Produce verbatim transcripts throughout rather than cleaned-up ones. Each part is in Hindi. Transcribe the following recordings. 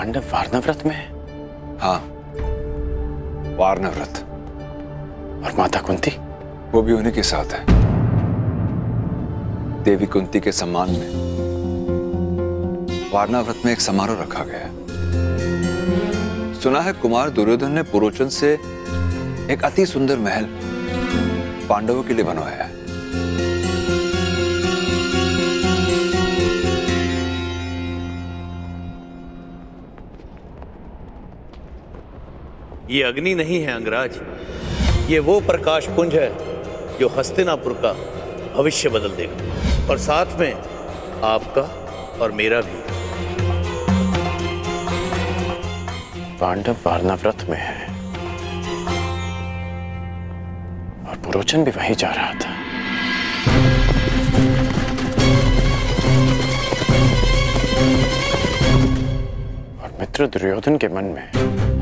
पांडव वारनाव्रत में है? हाँ, वारनाव्रत। और माता कुंती? वो भी उन्हीं के साथ है। देवी कुंती के सम्मान में वारनाव्रत में एक समारोह रखा गया है। सुना है कुमार दुर्योधन ने पुरोचन से एक अति सुंदर महल पांडवों के लिए बनवाया है। ये अग्नि नहीं है अंगराज, ये वो प्रकाश पुंज है जो हस्तिनापुर का भविष्य बदल देगा, और साथ में आपका और मेरा भी। पांडव वारनाव्रत में है और पुरोचन भी वहीं जा रहा था। और मित्र दुर्योधन के मन में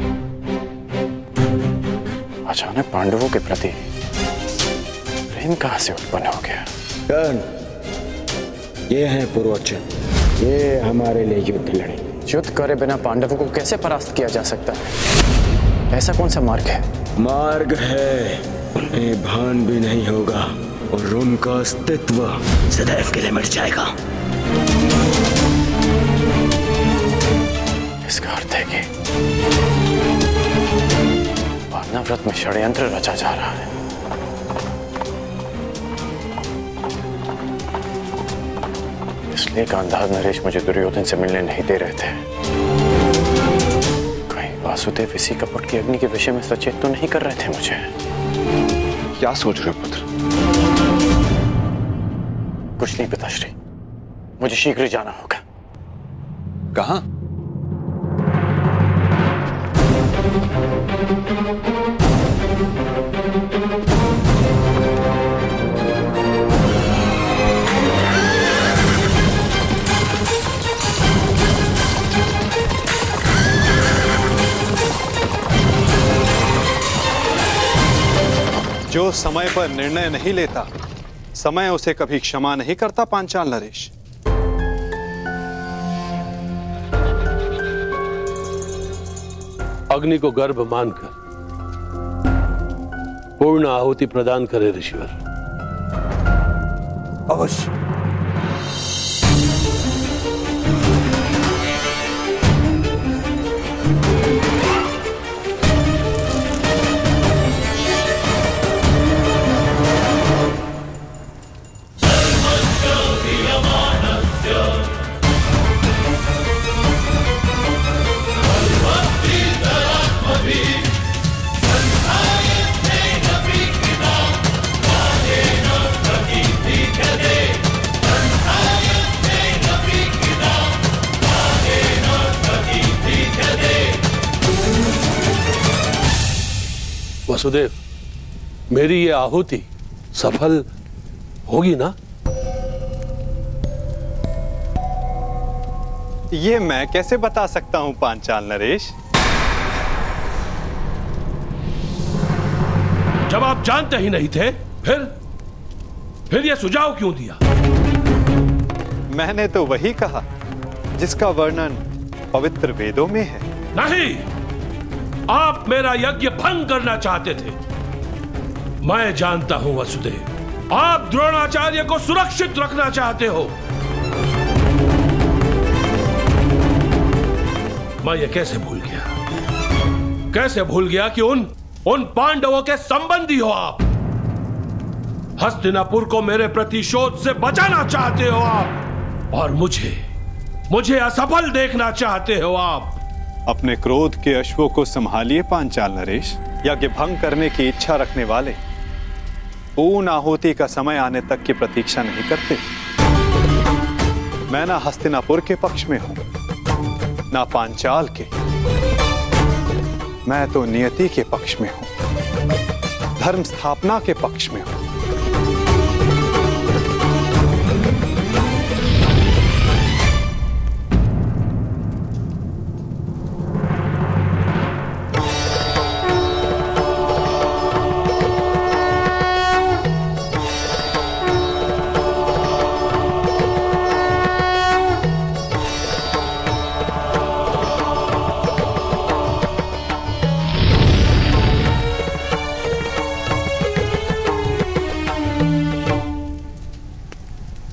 अचानक पांडवों के प्रति प्रेम कहां से उत्पन्न हो गया? कर्ण, ये हैं पुरोचन, ये हमारे लिए युद्ध लड़े। युद्ध करे बिना पांडवों को कैसे परास्त किया जा सकता है? ऐसा कौन सा मार्ग है? मार्ग है, उन्हें भान भी नहीं होगा और उनका अस्तित्व सदैव के लिए मिट जाएगा। इसका अर्थ है कि वारनाव्रत में षड्यंत्र रचा जा रहा है। इसलिए गांधार नरेश मुझे दुर्योधन से मिलने नहीं दे रहे थे। कहीं वासुदेव इसी कपट की अग्नि के विषय में सचेत तो नहीं कर रहे थे मुझे? क्या सोच रहे हो पुत्र? कुछ नहीं पिताश्री, मुझे शीघ्र जाना होगा। कहां? जो समय पर निर्णय नहीं लेता, समय उसे कभी क्षमा नहीं करता। पांचाल नरेश, अग्नि को गर्भ मानकर पूर्ण आहुति प्रदान करे ऋषिवर। अवश्य। वसुदेव, मेरी ये आहुति सफल होगी ना? ये मैं कैसे बता सकता हूं पांचाल नरेश? जब आप जानते ही नहीं थे, फिर फिर ये सुझाव क्यों दिया? मैंने तो वही कहा जिसका वर्णन पवित्र वेदों में है। नहीं, आप मेरा यज्ञ भंग करना चाहते थे। मैं जानता हूं वसुदेव, आप द्रोणाचार्य को सुरक्षित रखना चाहते हो। मैं ये कैसे भूल गया, कैसे भूल गया कि उन उन पांडवों के संबंधी हो आप। हस्तिनापुर को मेरे प्रतिशोध से बचाना चाहते हो आप, और मुझे मुझे असफल देखना चाहते हो आप। अपने क्रोध के अश्वों को संभालिए पांचाल नरेश। यज्ञ भंग करने की इच्छा रखने वाले पूर्ण आहुति का समय आने तक की प्रतीक्षा नहीं करते। मैं ना हस्तिनापुर के पक्ष में हूं, ना पांचाल के। मैं तो नियति के पक्ष में हूं, धर्म स्थापना के पक्ष में हूं।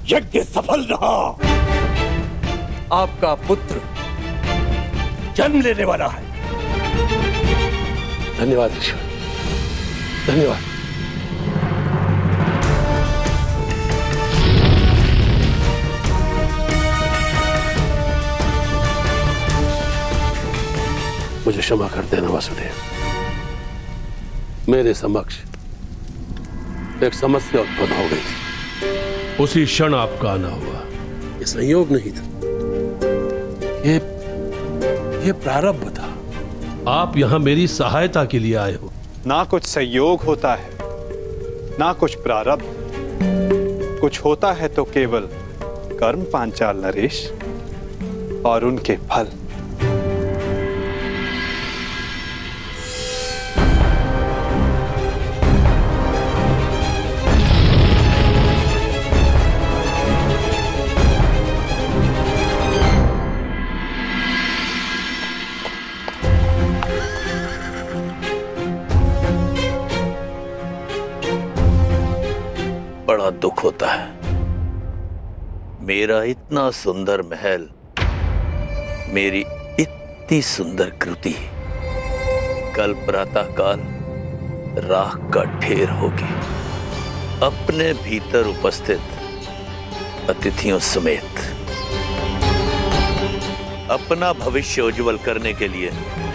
यज्ञ सफल रहा। आपका पुत्र जन्म लेने वाला है। धन्यवाद ईश्वर, धन्यवाद। मुझे क्षमा कर देना वासुदेव, मेरे समक्ष एक समस्या उत्पन्न हो गई थी। उसी क्षण आपका आना हुआ। ये संयोग नहीं था, ये ये प्रारब्ध था। आप यहां मेरी सहायता के लिए आए हो। ना कुछ संयोग होता है, ना कुछ प्रारब्ध, कुछ होता है तो केवल कर्म पांचाल नरेश, और उनके फल। बड़ा दुख होता है, मेरा इतना सुंदर महल, मेरी इतनी सुंदर कृति कल प्रातः काल राख का ढेर होगी, अपने भीतर उपस्थित अतिथियों समेत। अपना भविष्य उज्जवल करने के लिए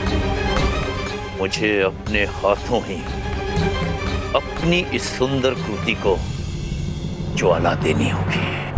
मुझे अपने हाथों ही अपनी इस सुंदर कृति को ज्वाला देनी होगी।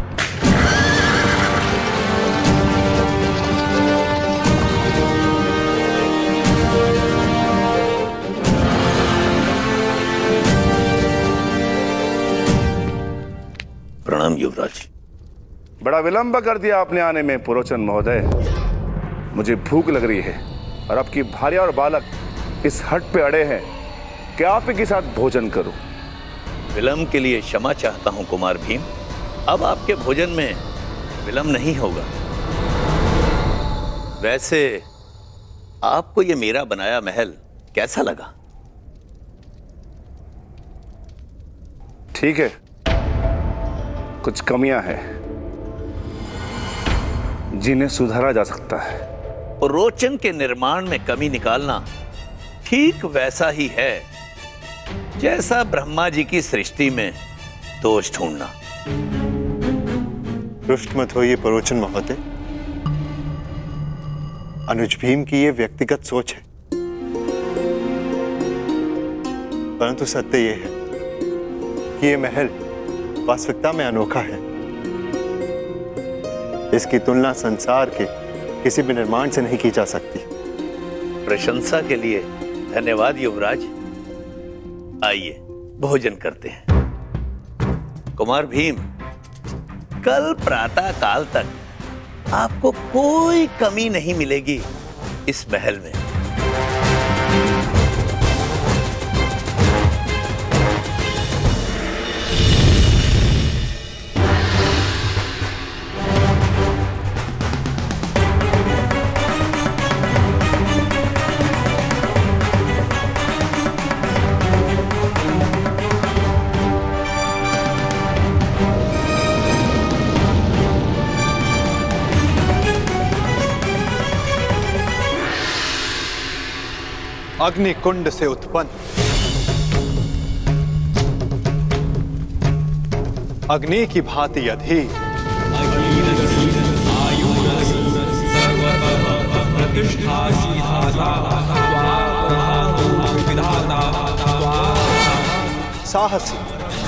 प्रणाम युवराज। बड़ा विलंब कर दिया आपने आने में पुरोचन महोदय। मुझे भूख लग रही है और आपकी भार्या और बालक इस हट पे अड़े हैं कि आप ही के साथ भोजन करूं। विलंब के लिए क्षमा चाहता हूं कुमार भीम, अब आपके भोजन में विलंब नहीं होगा। वैसे आपको ये मेरा बनाया महल कैसा लगा? ठीक है, कुछ कमियां हैं जिन्हें सुधारा जा सकता है। पुरोचन के निर्माण में कमी निकालना ठीक वैसा ही है जैसा ब्रह्मा जी की सृष्टि में दोष ढूंढना। रुष्ट मत होइए पुरोचन महोदय, अनुज भीम की ये व्यक्तिगत सोच है, परंतु सत्य ये है कि ये महल वास्तविकता में अनोखा है। इसकी तुलना संसार के किसी भी निर्माण से नहीं की जा सकती। प्रशंसा के लिए धन्यवाद युवराज। आइए भोजन करते हैं। कुमार भीम, कल प्रातः काल तक आपको कोई कमी नहीं मिलेगी इस महल में। अग्नि कुंड से उत्पन्न अग्नि की भांति अधीर, साहसी,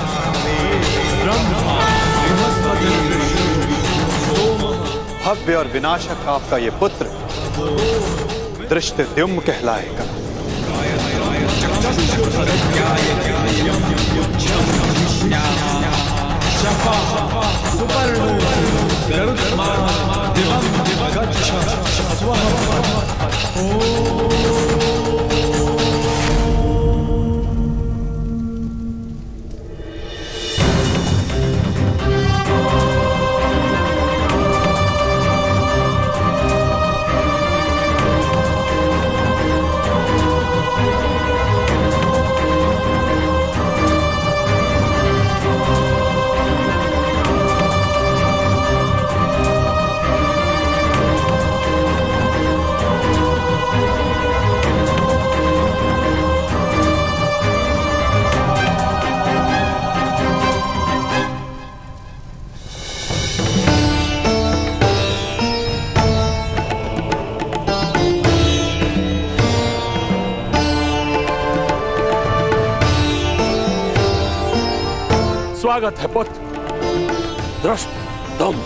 भव्य और विनाशक आपका ये पुत्र दृष्टद्युम्न कहलाएगा। स्वागत है पुत्र। दृष्ट तुम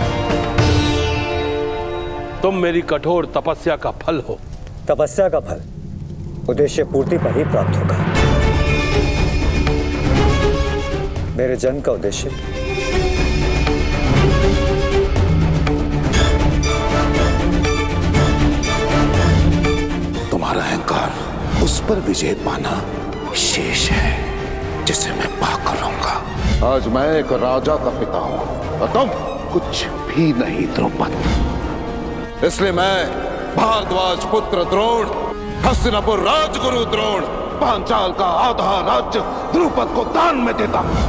तुम मेरी कठोर तपस्या का फल हो। तपस्या का फल उद्देश्य पूर्ति पर ही प्राप्त होगा। मेरे जन्म का उद्देश्य तुम्हारा अहंकार, उस पर विजय पाना शेष है जिसे मैं पाकर रहूंगा। आज मैं एक राजा का पिता हूं और तुम कुछ भी नहीं द्रौपद। इसलिए मैं भारद्वाज पुत्र द्रोण, हस्तिनापुर राजगुरु द्रोण, पांचाल का आधा राज्य द्रुपद को दान में देता हूं।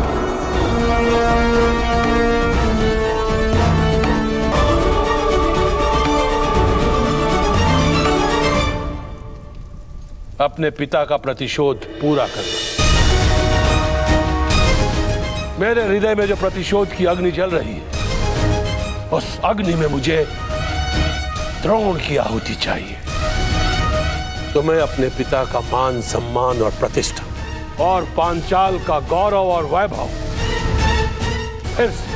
अपने पिता का प्रतिशोध पूरा करना। मेरे हृदय में जो प्रतिशोध की अग्नि जल रही है, उस अग्नि में मुझे द्रोण की आहुति चाहिए। तुम्हें अपने पिता का मान, सम्मान और प्रतिष्ठा और पांचाल का गौरव और वैभव फिर से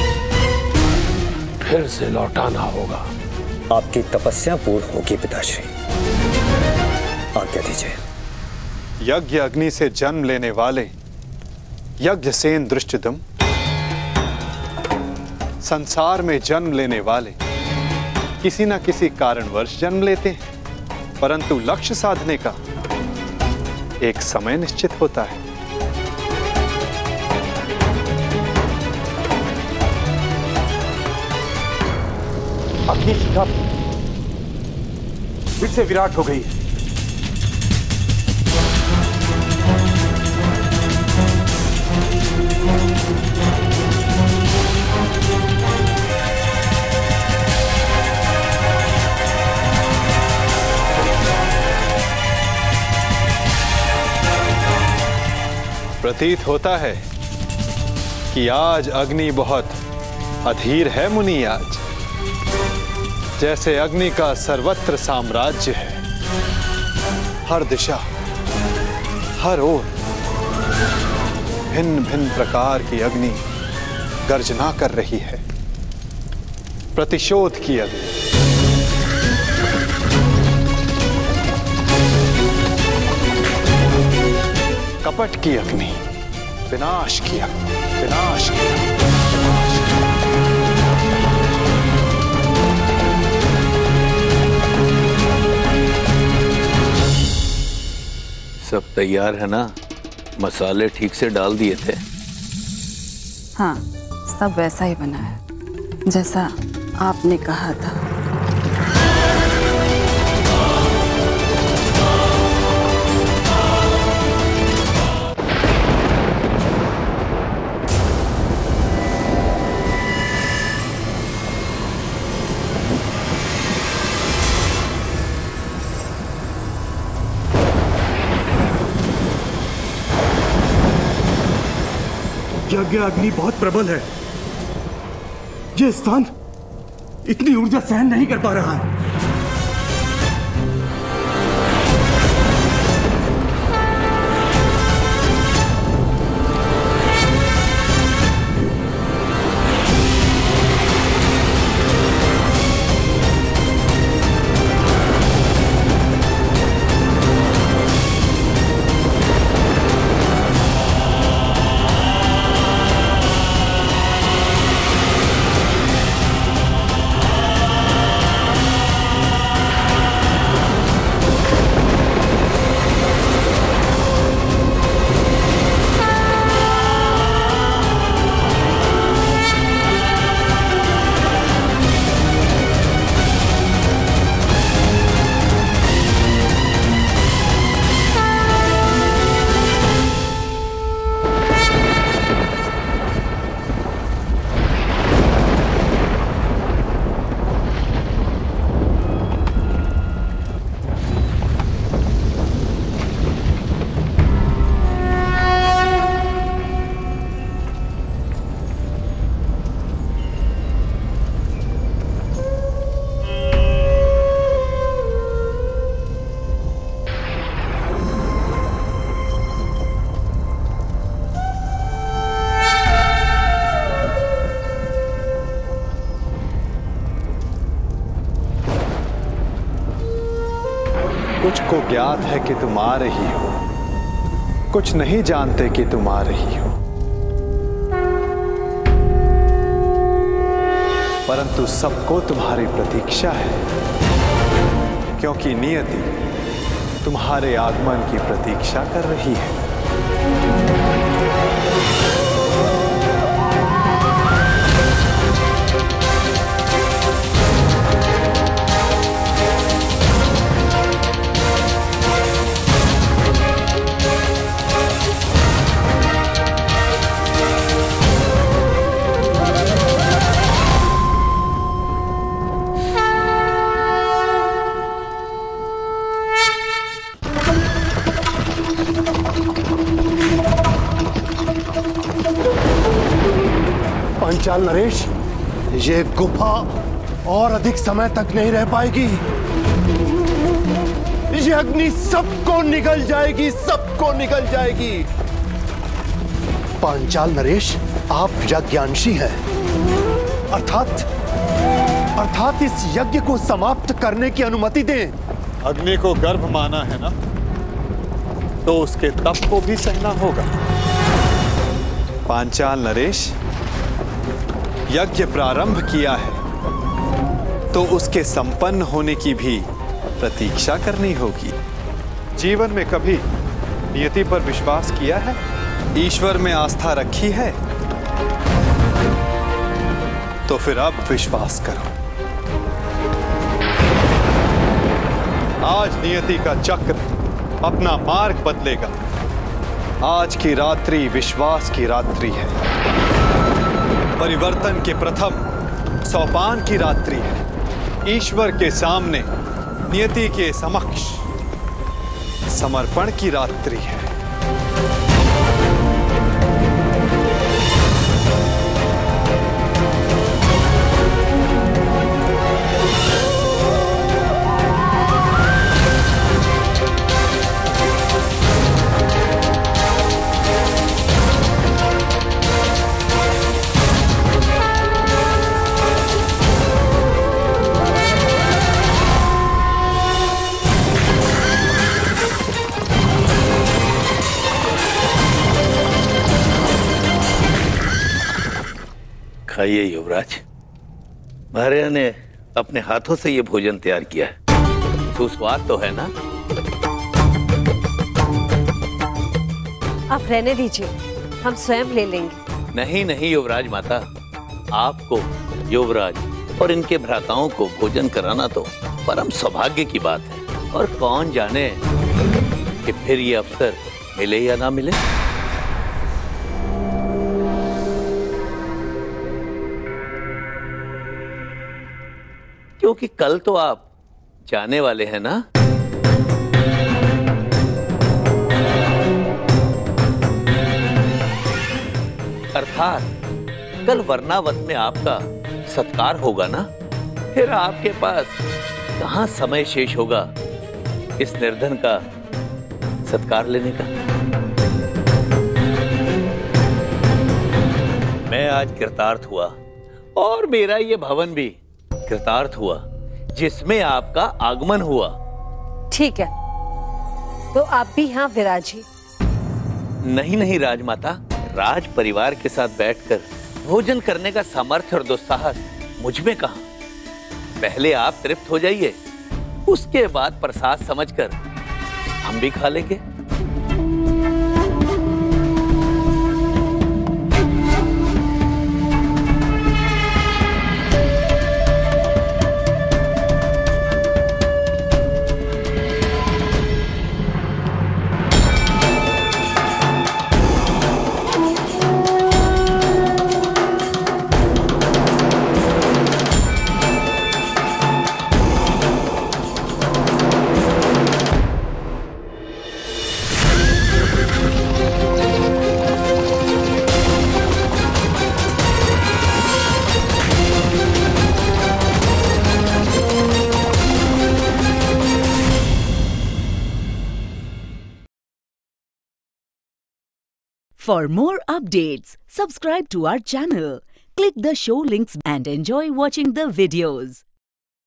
फिर से लौटाना होगा। आपकी तपस्या पूर्ण होगी पिताश्री, आज्ञा दीजिए। यज्ञ अग्नि से जन्म लेने वाले यज्ञसेन दृष्टदुम, संसार में जन्म लेने वाले किसी न किसी कारणवश जन्म लेते हैं, परंतु लक्ष्य साधने का एक समय निश्चित होता है। अग्नि शिखा फिर से विराट हो गई है। प्रतीत होता है कि आज अग्नि बहुत अधीर है मुनि। आज जैसे अग्नि का सर्वत्र साम्राज्य है, हर दिशा, हर ओर भिन्न भिन्न प्रकार की अग्नि गर्जना कर रही है। प्रतिशोध की अग्नि, कपट की अग्नि, विनाश की अग्नि, विनाश की अग्नि। सब तैयार है ना? मसाले ठीक से डाल दिए थे? हाँ, सब वैसा ही बना है जैसा आपने कहा था। यज्ञ अग्नि बहुत प्रबल है। यह स्थान इतनी ऊर्जा सहन नहीं कर पा रहा है। कुछ को ज्ञात है कि तुम आ रही हो, कुछ नहीं जानते कि तुम आ रही हो। परंतु सबको तुम्हारी प्रतीक्षा है, क्योंकि नियति तुम्हारे आगमन की प्रतीक्षा कर रही है। पंचाल नरेश, ये गुफा और अधिक समय तक नहीं रह पाएगी। ये अग्नि सबको निगल जाएगी, सबको निगल जाएगी। पांचाल नरेश, आप यज्ञांशी हैं, अर्थात अर्थात इस यज्ञ को समाप्त करने की अनुमति दें। अग्नि को गर्भ माना है ना, तो उसके तप को भी सहना होगा। पांचाल नरेश, यज्ञ प्रारंभ किया है तो उसके संपन्न होने की भी प्रतीक्षा करनी होगी। जीवन में कभी नियति पर विश्वास किया है? ईश्वर में आस्था रखी है? तो फिर अब विश्वास करो। आज नियति का चक्र अपना मार्ग बदलेगा। आज की रात्रि विश्वास की रात्रि है, परिवर्तन के प्रथम सोपान की रात्रि है। ईश्वर के सामने नियति के समक्ष समर्पण की रात्रि है। खाइए युवराज, महाराजा ने अपने हाथों से ये भोजन तैयार किया है। सुस्वाद तो है ना? आप रहने दीजिए, हम स्वयं ले लेंगे। नहीं नहीं युवराज माता, आपको, युवराज और इनके भ्राताओं को भोजन कराना तो परम सौभाग्य की बात है। और कौन जाने कि फिर ये अवसर मिले या ना मिले। क्योंकि कल तो आप जाने वाले हैं ना? अर्थात कल वर्णावत में आपका सत्कार होगा ना? फिर आपके पास कहां समय शेष होगा इस निर्धन का सत्कार लेने का? मैं आज कृतार्थ हुआ और मेरा ये भवन भी कृतार्थ हुआ जिसमें आपका आगमन हुआ। ठीक है, तो आप भी यहाँ विराजिए। नहीं नहीं राजमाता, राज परिवार के साथ बैठकर भोजन करने का सामर्थ्य और दुस्साहस मुझ में कहां। पहले आप तृप्त हो जाइए, उसके बाद प्रसाद समझकर हम भी खा लेंगे। For more updates, subscribe to our channel, click the show links and enjoy watching the videos.